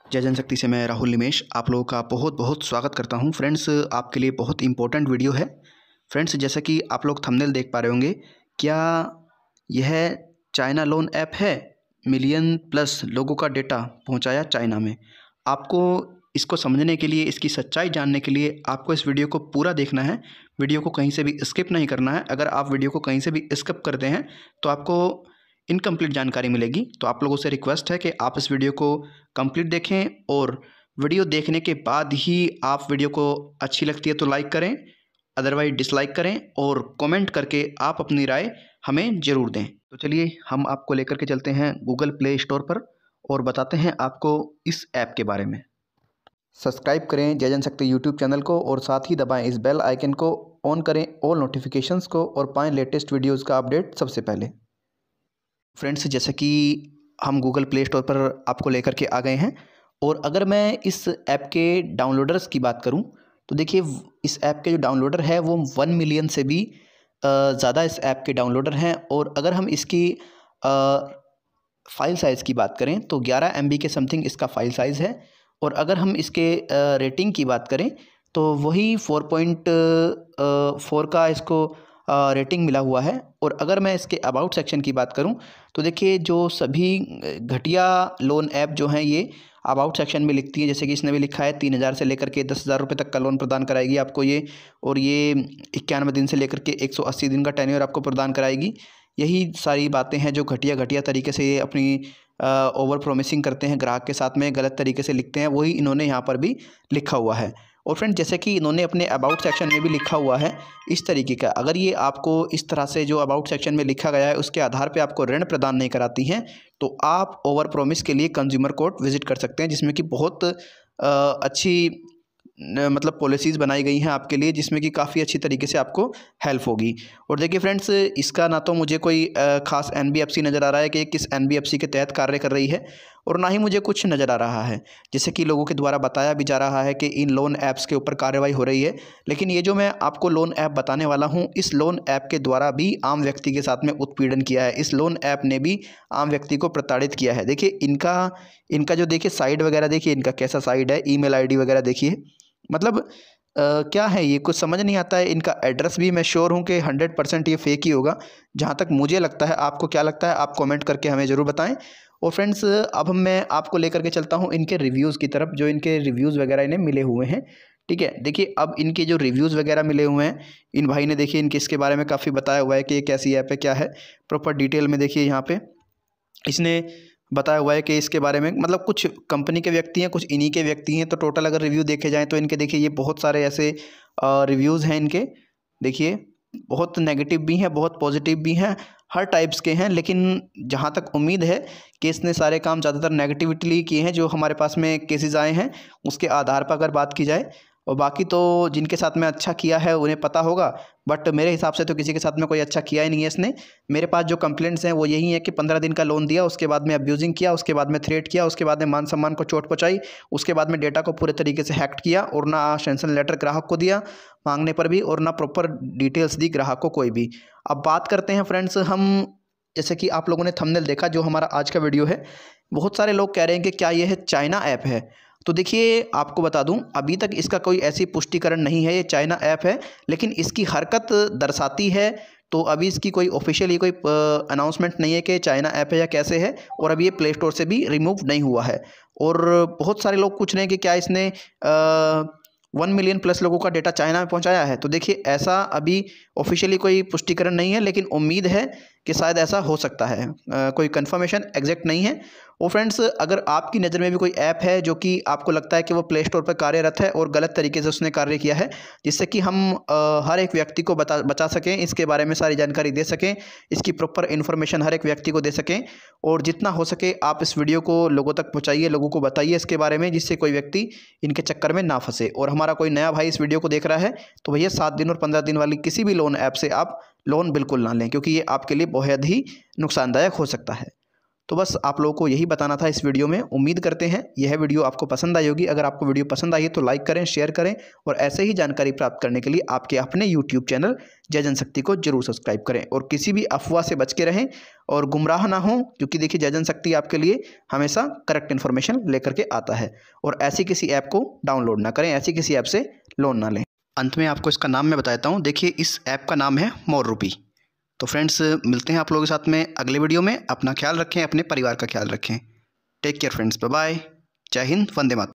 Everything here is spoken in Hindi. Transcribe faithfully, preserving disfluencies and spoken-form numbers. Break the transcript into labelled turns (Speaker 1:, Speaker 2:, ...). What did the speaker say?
Speaker 1: जय जनशक्ति से मैं राहुल निमेश आप लोगों का बहुत बहुत स्वागत करता हूं। फ्रेंड्स, आपके लिए बहुत इंपॉर्टेंट वीडियो है। फ्रेंड्स, जैसा कि आप लोग थंबनेल देख पा रहे होंगे, क्या यह चाइना लोन ऐप है? मिलियन प्लस लोगों का डेटा पहुंचाया चाइना में। आपको इसको समझने के लिए, इसकी सच्चाई जानने के लिए आपको इस वीडियो को पूरा देखना है। वीडियो को कहीं से भी स्किप नहीं करना है। अगर आप वीडियो को कहीं से भी स्किप करते हैं तो आपको इनकम्प्लीट जानकारी मिलेगी। तो आप लोगों से रिक्वेस्ट है कि आप इस वीडियो को कंप्लीट देखें और वीडियो देखने के बाद ही आप वीडियो को अच्छी लगती है तो लाइक करें, अदरवाइज डिसलाइक करें और कमेंट करके आप अपनी राय हमें ज़रूर दें। तो चलिए हम आपको लेकर के चलते हैं गूगल प्ले स्टोर पर और बताते हैं आपको इस ऐप के बारे में। सब्सक्राइब करें जय जनशक्ति यूट्यूब चैनल को और साथ ही दबाएं इस बेल आइकन को, ऑन करें ऑल नोटिफिकेशंस को और पाएँ लेटेस्ट वीडियोज़ का अपडेट सबसे पहले। फ्रेंड्स, जैसे कि हम गूगल प्ले स्टोर पर आपको लेकर के आ गए हैं और अगर मैं इस ऐप के डाउनलोडर्स की बात करूं तो देखिए इस ऐप के जो डाउनलोडर है वो वन मिलियन से भी ज़्यादा इस ऐप के डाउनलोडर हैं। और अगर हम इसकी फ़ाइल साइज़ की बात करें तो ग्यारह एम बी के समथिंग इसका फ़ाइल साइज़ है। और अगर हम इसके रेटिंग की बात करें तो वही फोर पॉइंट फोर का इसको रेटिंग मिला हुआ है। और अगर मैं इसके अबाउट सेक्शन की बात करूं तो देखिए जो सभी घटिया लोन ऐप जो हैं ये अबाउट सेक्शन में लिखती हैं। जैसे कि इसने भी लिखा है तीन हज़ार से लेकर के दस हज़ार रुपये तक का लोन प्रदान कराएगी आपको ये, और ये इक्यानवे दिन से लेकर के एक सौ अस्सी दिन का टेन्योर आपको प्रदान कराएगी। यही सारी बातें हैं जो घटिया घटिया तरीके से ये अपनी ओवर प्रोमिसिंग करते हैं ग्राहक के साथ में, गलत तरीके से लिखते हैं, वही इन्होंने यहाँ पर भी लिखा हुआ है। और फ्रेंड, जैसे कि इन्होंने अपने अबाउट सेक्शन में भी लिखा हुआ है इस तरीके का, अगर ये आपको इस तरह से जो अबाउट सेक्शन में लिखा गया है उसके आधार पे आपको ऋण प्रदान नहीं कराती हैं तो आप ओवर प्रोमिस के लिए कंज्यूमर कोर्ट विजिट कर सकते हैं, जिसमें कि बहुत आ, अच्छी न, मतलब पॉलिसीज़ बनाई गई हैं आपके लिए, जिसमें कि काफ़ी अच्छी तरीके से आपको हेल्प होगी। और देखिए फ्रेंड्स, इसका ना तो मुझे कोई ख़ास एन बी एफ सी नज़र आ रहा है कि किस एन बी एफ सी के तहत कार्य कर रही है, और ना ही मुझे कुछ नज़र आ रहा है जैसे कि लोगों के द्वारा बताया भी जा रहा है कि इन लोन ऐप्स के ऊपर कार्रवाई हो रही है। लेकिन ये जो मैं आपको लोन ऐप बताने वाला हूँ, इस लोन ऐप के द्वारा भी आम व्यक्ति के साथ में उत्पीड़न किया है। इस लोन ऐप ने भी आम व्यक्ति को प्रताड़ित किया है। देखिए इनका इनका जो देखिए साइड वगैरह देखिए, इनका कैसा साइड है, ईमेल आईडी वगैरह देखिए, मतलब आ, क्या है ये कुछ समझ नहीं आता है। इनका एड्रेस भी मैं श्योर हूँ कि हंड्रेड परसेंट ये फेक ही होगा, जहाँ तक मुझे लगता है। आपको क्या लगता है आप कमेंट करके हमें ज़रूर बताएं। और फ्रेंड्स, अब मैं आपको लेकर के चलता हूँ इनके रिव्यूज़ की तरफ, जो इनके रिव्यूज़ वगैरह इन्हें मिले हुए हैं। ठीक है, देखिए अब इनके जो रिव्यूज़ वगैरह मिले हुए हैं, इन भाई ने देखिए इनके इसके बारे में काफ़ी बताया हुआ है कि ये कैसी ऐप है, क्या है, प्रॉपर डिटेल में देखिए यहाँ पे इसने बताया हुआ है कि इसके बारे में, मतलब कुछ कंपनी के व्यक्ति हैं, कुछ इन्हीं के व्यक्ति हैं। तो टोटल अगर रिव्यू देखे जाएँ तो इनके देखिए ये बहुत सारे ऐसे रिव्यूज़ हैं इनके। देखिए बहुत नेगेटिव भी हैं, बहुत पॉजिटिव भी हैं, हर टाइप्स के हैं। लेकिन जहाँ तक उम्मीद है कि इसने सारे काम ज़्यादातर नेगेटिविटी किए हैं, जो हमारे पास में केसेस आए हैं उसके आधार पर अगर बात की जाए। और बाकी तो जिनके साथ में अच्छा किया है उन्हें पता होगा, बट मेरे हिसाब से तो किसी के साथ में कोई अच्छा किया ही नहीं है इसने। मेरे पास जो कंप्लेंट्स हैं वो यही है कि पंद्रह दिन का लोन दिया, उसके बाद में अब्यूजिंग किया, उसके बाद में थ्रेट किया, उसके बाद में मान सम्मान को चोट पहुंचाई, उसके बाद में डेटा को पूरे तरीके से हैक्ट किया, और ना सैंक्शन लेटर ग्राहक को दिया मांगने पर भी, और ना प्रॉपर डिटेल्स दी ग्राहक को कोई भी। अब बात करते हैं फ्रेंड्स हम, जैसे कि आप लोगों ने थंबनेल देखा जो हमारा आज का वीडियो है, बहुत सारे लोग कह रहे हैं कि क्या यह चाइना ऐप है। तो देखिए आपको बता दूं, अभी तक इसका कोई ऐसी पुष्टिकरण नहीं है ये चाइना ऐप है, लेकिन इसकी हरकत दर्शाती है। तो अभी इसकी कोई ऑफिशियली कोई अनाउंसमेंट नहीं है कि चाइना ऐप है या कैसे है, और अभी ये प्ले स्टोर से भी रिमूव नहीं हुआ है। और बहुत सारे लोग पूछ रहे हैं कि क्या इसने आ, वन मिलियन प्लस लोगों का डेटा चाइना में पहुंचाया है। तो देखिए ऐसा अभी ऑफिशियली कोई पुष्टिकरण नहीं है, लेकिन उम्मीद है कि शायद ऐसा हो सकता है। आ, कोई कंफर्मेशन एग्जैक्ट नहीं है। और फ्रेंड्स, अगर आपकी नज़र में भी कोई ऐप है जो कि आपको लगता है कि वो प्ले स्टोर पर कार्यरत है और गलत तरीके से उसने कार्य किया है, जिससे कि हम आ, हर एक व्यक्ति को बता बचा सकें, इसके बारे में सारी जानकारी दे सकें, इसकी प्रॉपर इन्फॉर्मेशन हर एक व्यक्ति को दे सकें, और जितना हो सके आप इस वीडियो को लोगों तक पहुँचाइए, लोगों को बताइए इसके बारे में, जिससे कोई व्यक्ति इनके चक्कर में ना फंसे। और हमारा कोई नया भाई इस वीडियो को देख रहा है तो भैया सात दिन और पंद्रह दिन वाली किसी भी लोन ऐप से आप लोन बिल्कुल ना लें, क्योंकि ये आपके लिए बहुत ही नुकसानदायक हो सकता है। तो बस आप लोगों को यही बताना था इस वीडियो में। उम्मीद करते हैं यह वीडियो आपको पसंद आई होगी। अगर आपको वीडियो पसंद आई है तो लाइक करें, शेयर करें और ऐसे ही जानकारी प्राप्त करने के लिए आपके अपने यूट्यूब चैनल जय जनशक्ति को जरूर सब्सक्राइब करें और किसी भी अफवाह से बच के रहें और गुमराह ना हो, क्योंकि देखिए जय जनशक्ति आपके लिए हमेशा करेक्ट इन्फॉर्मेशन लेकर के आता है। और ऐसी किसी ऐप को डाउनलोड ना करें, ऐसी किसी ऐप से लोन ना लें। अंत में आपको इसका नाम मैं बता देता हूँ। देखिए इस ऐप का नाम है मोर रूपी। तो फ्रेंड्स मिलते हैं आप लोगों के साथ में अगले वीडियो में। अपना ख्याल रखें, अपने परिवार का ख्याल रखें। Take care friends, bye bye. जय हिंद, वंदे मातरम।